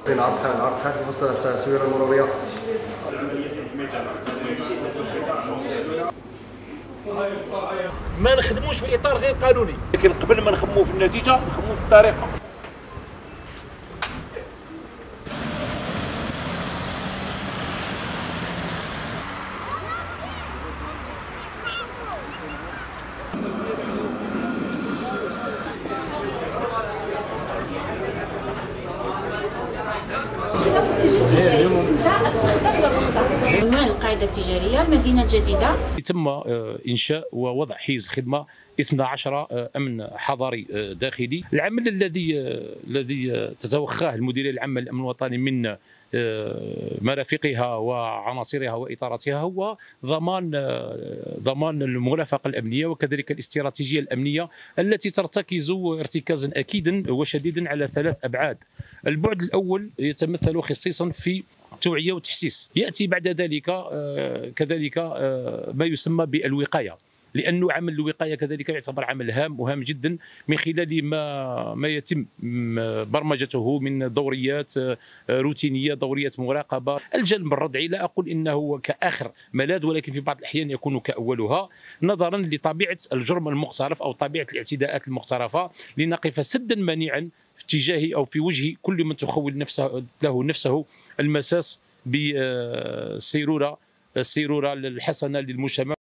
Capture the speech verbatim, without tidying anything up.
نعرض حال نعرض حال في التسويره المروريه. ما نخدموش في اطار غير قانوني، لكن قبل ما نخمو في النتيجه نخمو في الطريقه. عنوان القاعدة التجارية المدينة الجديدة. تم إنشاء ووضع حيز خدمة اثنا عشر أمن حضري داخلي. العمل الذي الذي تتوخاه المديرية العامة للأمن الوطني من مرافقها وعناصرها وإطاراتها هو ضمان ضمان المرافقة الأمنية وكذلك الاستراتيجية الأمنية التي ترتكز ارتكازا أكيدا وشديدا على ثلاث أبعاد. البعد الأول يتمثل خصيصا في توعية وتحسيس، يأتي بعد ذلك كذلك ما يسمى بالوقاية، لأن عمل الوقاية كذلك يعتبر عمل هام وهام جدا من خلال ما ما يتم برمجته من دوريات روتينية، دوريات مراقبة. الجلب الردعي لا أقول إنه كآخر ملاذ، ولكن في بعض الأحيان يكون كأولها نظرا لطبيعة الجرم المقترف أو طبيعة الاعتداءات المقترفة، لنقف سدا منيعا في اتجاه أو في وجه كل من تخول نفسه له نفسه المساس بالسيرورة السيرورة الحسنة للمجتمع.